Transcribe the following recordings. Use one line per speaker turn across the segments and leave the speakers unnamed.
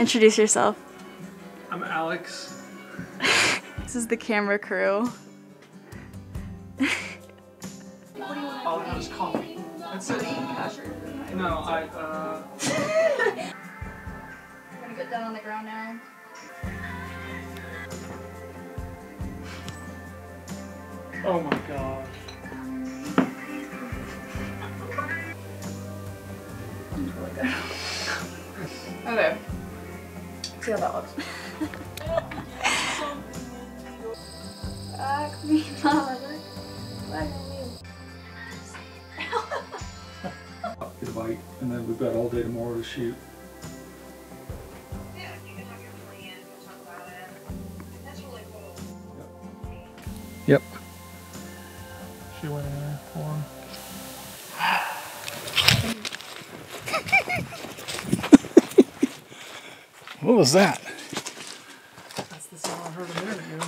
Introduce yourself.
I'm Alex.
This is the camera crew.
All I have is coffee. That's it. No,
We're gonna get down on the ground now.
Oh my god.
Okay. See how that looks. Back me, mama.
Get a bite, and then we've got all day tomorrow to shoot.
Yeah, you can have your plan, we'll talk about it. That's really cool.
Yep. She went in there for him.
What was that?
That's the sound I heard a minute ago.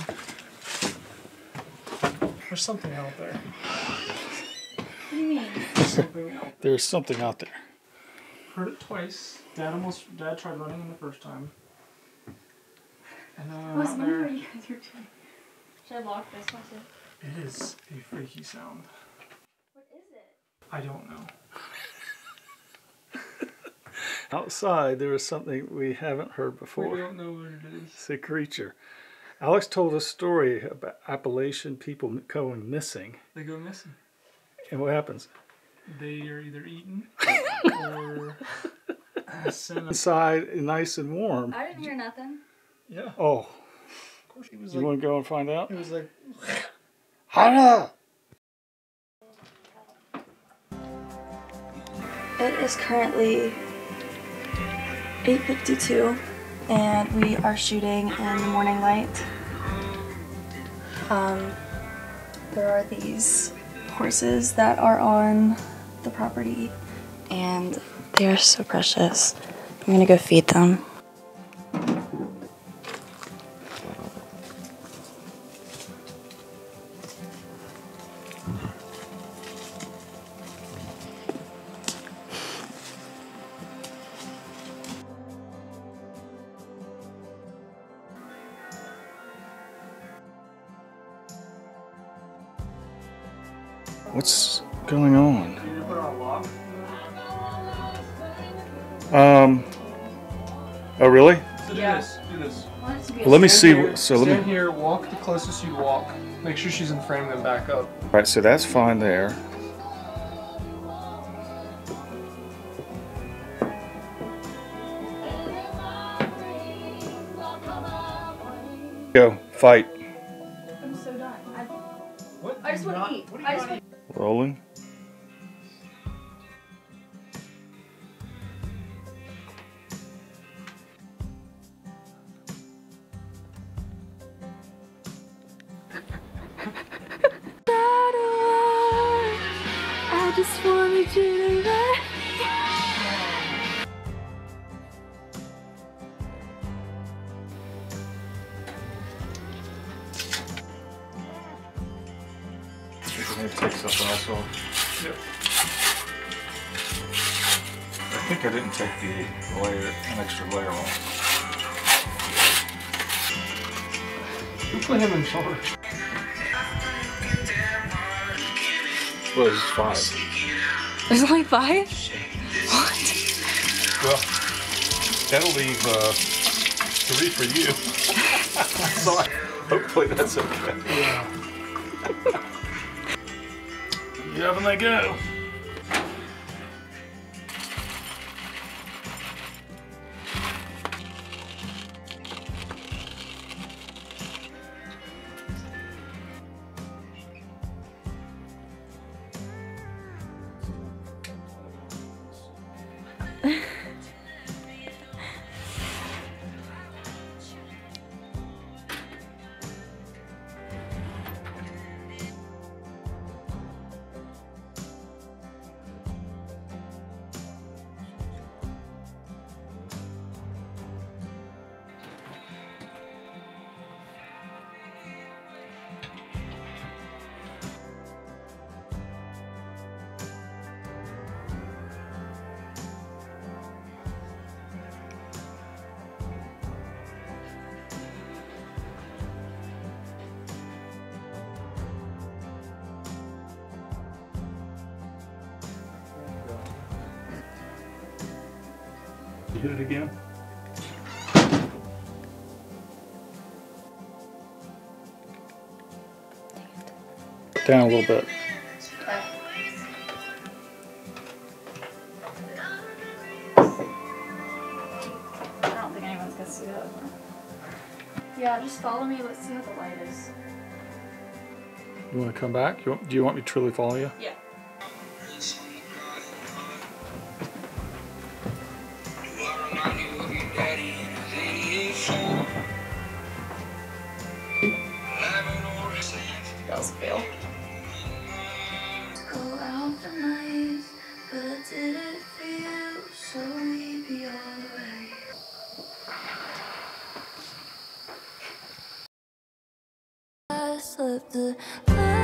There's something out there.
What do you mean?
There's something out there.
There's something out there.
Heard it twice. Dad tried running in the first time. And then
I was
out
wondering
there.
what you guys were doing. Should I lock this one too?
It is a freaky sound.
What is it?
I don't know.
Outside, there is something we haven't heard
We
before.
don't know what it is.
It's a creature. Alex told a story about Appalachian people going missing.
They go missing.
And what happens?
They are either eaten or sent.
Inside, nice and warm.
I didn't hear nothing.
Yeah.
Oh,
Of course. It was
you
like.
want to go and find out?
It was like.
Hana!
It is currently 8:52 and we are shooting in the morning light. There are these horses that are on the property and they are so precious. I'm gonna go feed them.
What's going on?
Did you put on a lock?
Oh really?
So
Yeah.
do this.
Well, let me see.
Here,
So let
stand
me.
here, walk the closest you walk. Make sure she's in frame, then back up.
All right, so that's fine there. Go fight.
I'm so done.
What?
I just want to eat. I just want
Rolling.
I just wanted you to let
I'm gonna take something else off.
Yep.
I think I didn't take the layer, an extra layer off.
Who put him in charge?
Well, it's 5.
There's only 5?
Well, that'll leave 3 for you. So hopefully that's okay.
Yeah.
You have and they go. hit it again. Down a little bit.
I don't think anyone's gonna see that. Yeah, just follow me. Let's see what the light is.
You want to come back? Do you want me to truly follow you?
Yeah. That was a fail. Go out the night, but I did it for you, so we'd be alright. I slept the